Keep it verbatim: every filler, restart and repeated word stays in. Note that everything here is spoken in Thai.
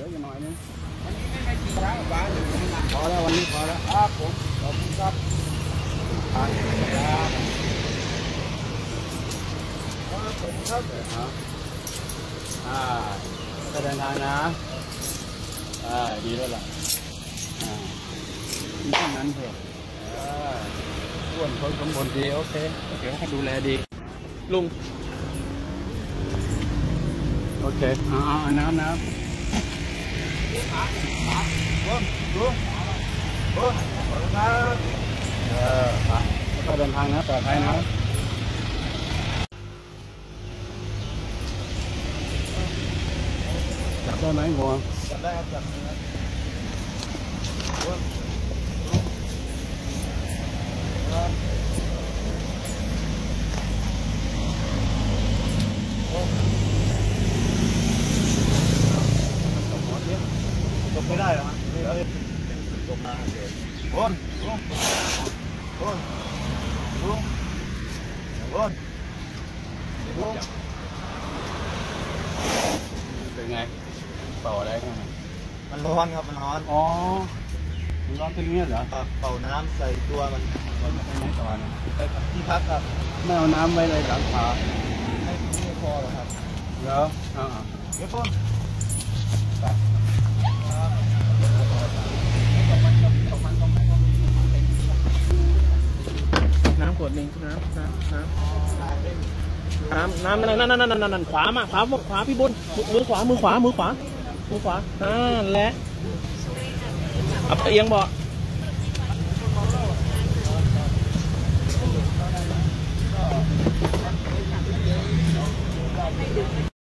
ลืออยู่หน่อยนึงวันนี้ไม่ไม่กี่ครั้งบ้านพอแล้ววันนี้พอแล้วครับผมขอบคุณครับผ่านครับขอบคุณครับอ่าจะเดินทางนะอ่าดีแล้วล่ะอ่าที่ตรงนั้นเถอะอ่าอ้วนคนสมบูรณ์ดีโอเคโอเคเขาดูแลดีลุงโอเคอ่าน้ำน้ำลุงลุงลุงขอบคุณครับเออไปก็เดินทางนะปลอดภัยนะจับได้ไหมงัวจับได้ครับจับได้ครับครับจบไม่ได้หรอจบมาเดี๋ยวโอนโอนโอนโอนโอนโอนเป็นไงเป่าอะไรกันมันร้อนครับมันร้อนอ๋อมันร้อนเป็นเงี้ยเหรอเป่าน้ำใส่ตัวมันมันไปไหนต่อนะที่พักครับไม่เอาน้ำไว้เลยหลังขาไม่ไม่พอหรอครับเหรออ่าเดี๋ยวต้นน้ำขวดหนึ่งน้ำน้ำน้ำน้ำน้ำนั่นนั่นนั่นนั่นนั่นขวามาขวาขวาพี่บุญมือขวามือขวามือขวามือขวาอ่าและเอาเอียงบ่